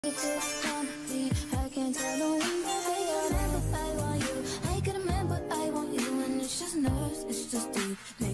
If it's concrete, I can't tell the wind that I want you. I could remember I want you, and it's just nerves, it's just deep.